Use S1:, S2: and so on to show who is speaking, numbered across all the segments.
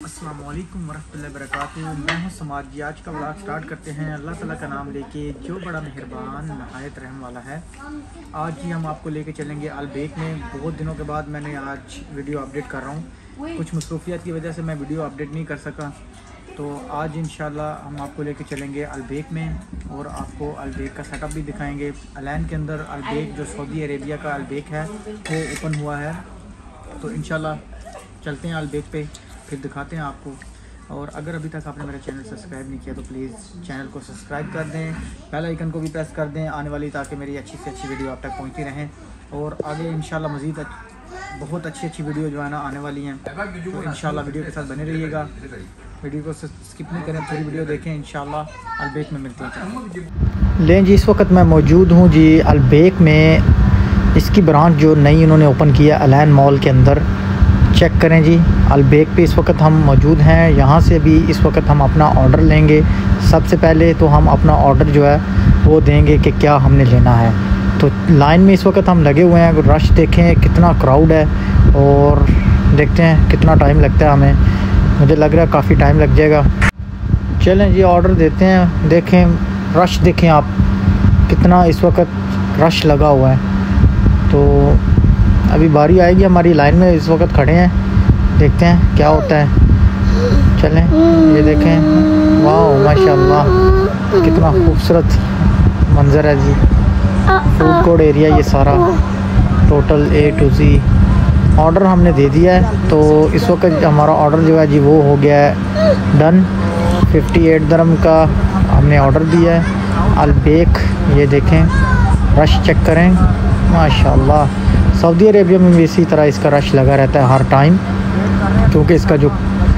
S1: अस्सलाम वालेकुम वरहमतुल्लाहि वबरकातुहू। मैं हूं समाज जी। आज का व्लॉग स्टार्ट करते हैं अल्लाह ताला का नाम लेके, जो बड़ा मेहरबान नहायत रहम वाला है। आज ही हम आपको लेके चलेंगे अलबेक में। बहुत दिनों के बाद मैंने आज वीडियो अपडेट कर रहा हूं। कुछ मसरूफियत की वजह से मैं वीडियो अपडेट नहीं कर सका, तो आज इंशाल्लाह हम आपको लेके चलेंगे अलबेक में और आपको अलबेक का सेटअप भी दिखाएंगे। अलैन के अंदर अलबेक जो सऊदी अरेबिया का अलबेक है वो ओपन हुआ है, तो इंशाल्लाह चलते हैं अलबेक पे, फिर दिखाते हैं आपको। और अगर अभी तक आपने मेरा चैनल सब्सक्राइब नहीं किया तो प्लीज़ चैनल को सब्सक्राइब कर दें, बेल आइकन को भी प्रेस कर दें आने वाली, ताकि मेरी अच्छी से अच्छी वीडियो आप तक पहुंचती रहें। और आगे इंशाल्लाह मज़ीद बहुत अच्छी वीडियो जो है ना आने वाली हैं, तो इंशाल्लाह वीडियो के साथ बने रहिएगा। वीडियो को स्किप नहीं करें, पूरी वीडियो देखें। इंशाल्लाह अलबेक में मिलते हैं। लें जी, इस वक्त मैं मौजूद हूँ जी अलबेक में। इसकी ब्रांच जो नई इन्होंने ओपन किया अलैन मॉल के अंदर, चेक करें जी। अलबेक पे इस वक्त हम मौजूद हैं। यहाँ से भी इस वक्त हम अपना ऑर्डर लेंगे। सबसे पहले तो हम अपना ऑर्डर जो है वो देंगे कि क्या हमने लेना है। तो लाइन में इस वक्त हम लगे हुए हैं। रश देखें कितना क्राउड है, और देखते हैं कितना टाइम लगता है हमें। मुझे लग रहा है काफ़ी टाइम लग जाएगा। चलें जी, ऑर्डर देते हैं। देखें रश देखें आप, कितना इस वक्त रश लगा हुआ है। तो अभी बारी आएगी हमारी, लाइन में इस वक्त खड़े हैं, देखते हैं क्या होता है। चलें, ये देखें, वाह माशाल्लाह कितना खूबसूरत मंज़र है जी। फूड कोर्ट एरिया ये सारा, total A to Z। Order हमने दे दिया है, तो इस वक्त हमारा ऑर्डर जो है जी वो हो गया है डन। 58 दिरहम का हमने ऑर्डर दिया है। अलबेक ये देखें, रश चेक करें माशाल्लाह। सऊदी अरेबिया में भी इसी तरह इसका रश लगा रहता है हर टाइम, क्योंकि इसका जो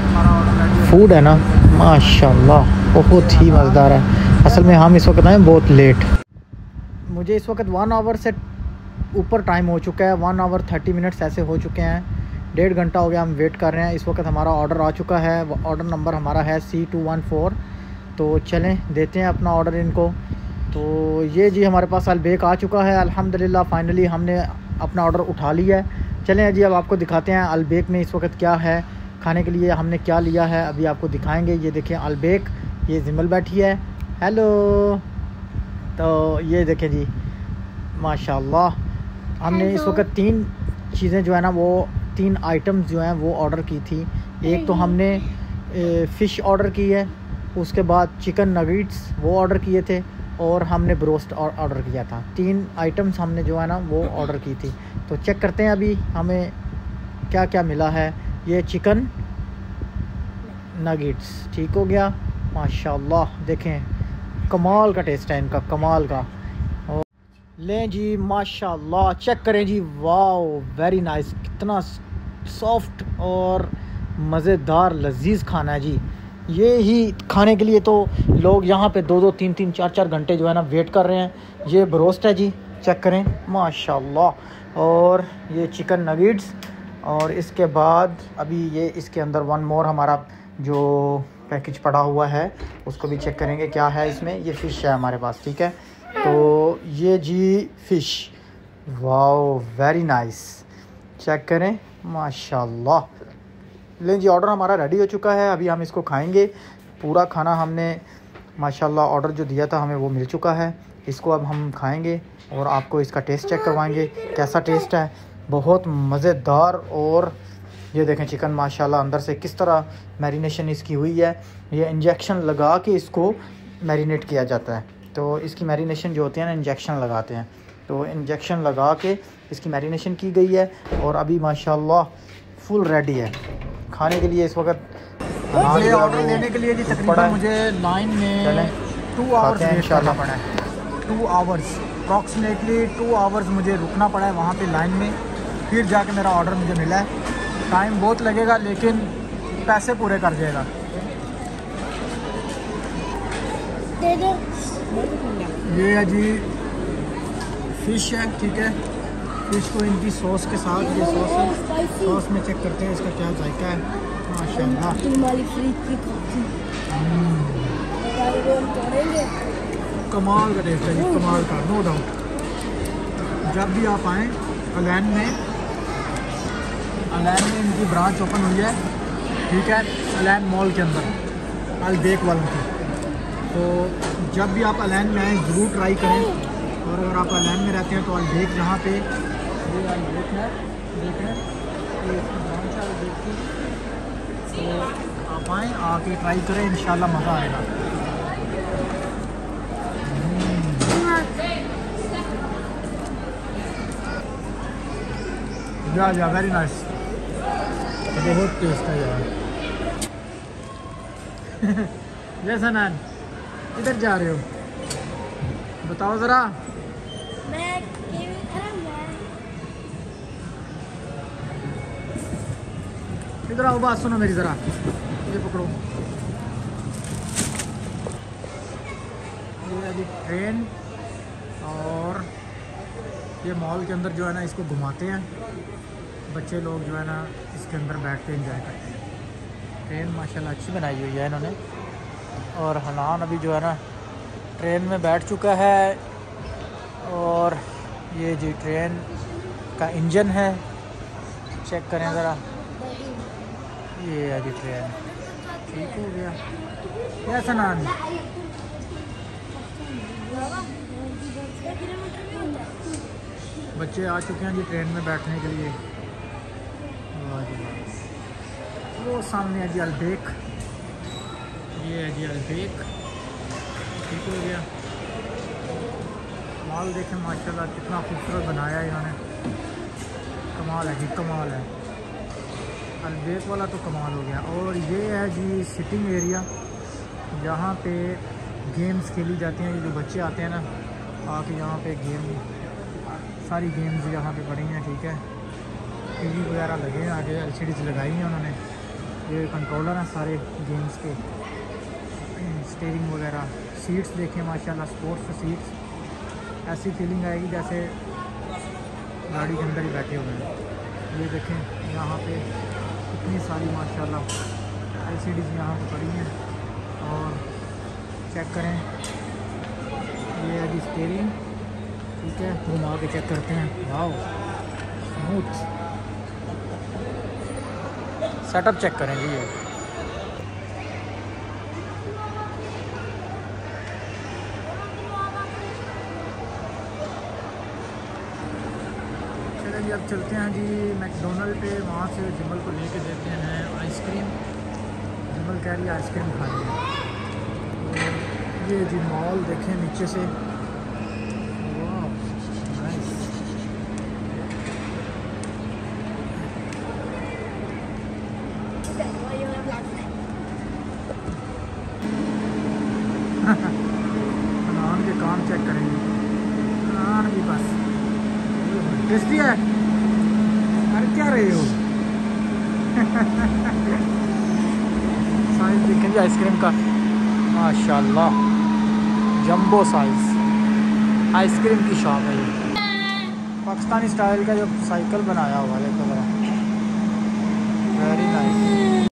S1: फूड है ना माशाल्लाह बहुत ही मज़ेदार है। असल में हम इस वक्त आए बहुत लेट। मुझे इस वक्त 1 आवर से ऊपर टाइम हो चुका है। 1 आवर 30 मिनट्स ऐसे हो चुके हैं। 1.5 घंटा हो गया हम वेट कर रहे हैं। इस वक्त हमारा ऑर्डर आ चुका है। ऑर्डर नंबर हमारा है C214। तो चलें देते हैं अपना ऑर्डर इनको। तो ये जी हमारे पास अलबेक आ चुका है अल्हम्दुलिल्लाह। फाइनली हमने अपना ऑर्डर उठा लिया है। चलें जी, अब आपको दिखाते हैं अलबेक में इस वक्त क्या है खाने के लिए, हमने क्या लिया है अभी आपको दिखाएंगे। ये देखें अलबेक, ये जिमल बैठी है, हेलो। तो ये देखें जी माशाल्लाह, हमने इस वक्त 3 चीज़ें जो है ना वो 3 आइटम्स जो हैं वो ऑर्डर की थी। एक तो हमने फ़िश ऑर्डर की है, उसके बाद चिकन नगेट्स वो ऑर्डर किए थे, और हमने ब्रोस्ट ऑर्डर किया था। 3 आइटम्स हमने जो है ना वो ऑर्डर की थी। तो चेक करते हैं अभी हमें क्या क्या मिला है। ये चिकन नगेट्स ठीक हो गया माशाल्लाह। देखें कमाल का टेस्ट है इनका, कमाल का। और लें जी माशाल्लाह, चेक करें जी, वाओ वेरी नाइस। कितना सॉफ्ट और मज़ेदार लजीज खाना है जी। ये ही खाने के लिए तो लोग यहाँ पे 2-2, 3-3, 4-4 घंटे जो है ना वेट कर रहे हैं। ये ब्रोस्ट है जी, चेक करें माशाल्लाह। और ये चिकन नगेट्स, और इसके बाद अभी ये इसके अंदर 1 मोर हमारा जो पैकेज पड़ा हुआ है उसको भी चेक करेंगे क्या है इसमें। ये फ़िश है हमारे पास, ठीक है। तो ये जी fish, wow very nice, check करें माशाल्लाह। लें जी, ऑर्डर हमारा रेडी हो चुका है। अभी हम इसको खाएंगे। पूरा खाना हमने माशाल्लाह ऑर्डर जो दिया था हमें वो मिल चुका है। इसको अब हम खाएंगे और आपको इसका टेस्ट चेक करवाएंगे कैसा टेस्ट है। बहुत मज़ेदार। और ये देखें चिकन माशाल्लाह अंदर से किस तरह मैरिनेशन इसकी हुई है। ये इंजेक्शन लगा के इसको मैरिनेट किया जाता है। तो इसकी मैरिनेशन जो होती है ना, इंजेक्शन लगाते हैं, तो इंजेक्शन लगा के इसकी मैरिनेशन की गई है। और अभी माशाल्लाह फुल रेडी है खाने के लिए। इस वक्त ये ऑर्डर लेने के लिए जी तकरीबन मुझे लाइन में 2 आवर्स वेट करना पड़ा है। 2 आवर्स अप्रॉक्सीमेटली 2 आवर्स मुझे रुकना पड़ा है वहाँ पे लाइन में, फिर जाके मेरा ऑर्डर मुझे मिला है। टाइम बहुत लगेगा लेकिन पैसे पूरे कर जाएगा। ये है जी फ़िश है, ठीक है। फ़िश को इनकी सॉस के साथ, ये सॉस है, सॉस में चेक करते हैं इसका क्या जायका है माशाल्लाह। कमाल का टेस्ट है जी, कमाल का, नो डाउट। जब भी आप आएँ अलैन में इनकी ब्रांच ओपन हुई है, ठीक है। अलैन मॉल के अंदर, अलबेक वालों की। तो जब भी आप अलैन में आएँ ज़रूर ट्राई करें, और अगर आप अलैन में रहते हैं तो अलबेक जहाँ पे ये अलबेक है, देखें ये इसकी ब्रांच है अलबेक की। तो आप आएँ, आके ट्राई करें, इंशाल्लाह मज़ा आएगा। या वेरी नाइस, बहुत टेस्ट है यार। जैसा नान किधर जा रहे हो बताओ ज़रा।
S2: मैं
S1: इधर आओ, बात सुनो मेरी ज़रा, ये पकड़ो। ये अभी ट्रेन और ये मॉल के अंदर जो है ना इसको घुमाते हैं बच्चे लोग, जो है ना इसके अंदर बैठ के एंजॉय करते हैं। ट्रेन माशाल्लाह अच्छी बनाई हुई है इन्होंने। और हनान अभी जो है ना ट्रेन में बैठ चुका है, और ये जी ट्रेन का इंजन है, चेक करें ज़रा। ये है जी ट्रेन, ठीक हो गया यस हनान। बच्चे आ चुके हैं जी ट्रेन में बैठने के लिए। वो सामने है जी अलबेक, ये है जी अलबेक, ठीक हो गया। माल देखें माशाल्लाह कितना खूबसूरत बनाया है इन्होंने, कमाल है जी, कमाल है। अलबेक वाला तो कमाल हो गया। और ये है जी सिटिंग एरिया, जहाँ पे गेम्स खेली जाती हैं। ये जो बच्चे आते हैं ना आके यहाँ पे गेम, सारी गेम्स यहाँ पे पड़ी हैं, ठीक है। टीवी वगैरह लगे हैं, आगे LCDs लगाई हैं उन्होंने। ये कंट्रोलर हैं सारे गेम्स के, स्टीयरिंग वगैरह। सीट्स देखें माशाल्लाह, स्पोर्ट्स सीट्स, ऐसी फीलिंग आएगी जैसे गाड़ी के अंदर ही बैठे हुए हैं। ये देखें यहाँ पे इतनी सारी माशाल्लाह LCDs यहाँ पे पड़ी हैं। और चेक करें, ये है जी स्टीयरिंग, ठीक है। घुमा के चेक करते हैं, वाओ स्मूथ सेटअप चेक करें जी। ये चलें जी, अब चलते हैं जी मैकडोनल्ड पे, वहाँ से जिमल को लेके देते हैं आइसक्रीम। जिमल कह रही है आइसक्रीम खानी है। तो ये जी मॉल देखें नीचे से, वाह नाइस। नान के काम चेक करेंगे, नान भी बस टेस्टी है। अरे क्या रहे हो साइज देखें जी आइसक्रीम का, माशाल्लाह जंबो साइज आइसक्रीम की शॉप है। ये पाकिस्तानी स्टाइल का जो साइकिल बनाया हुआ है, वेरी नाइस।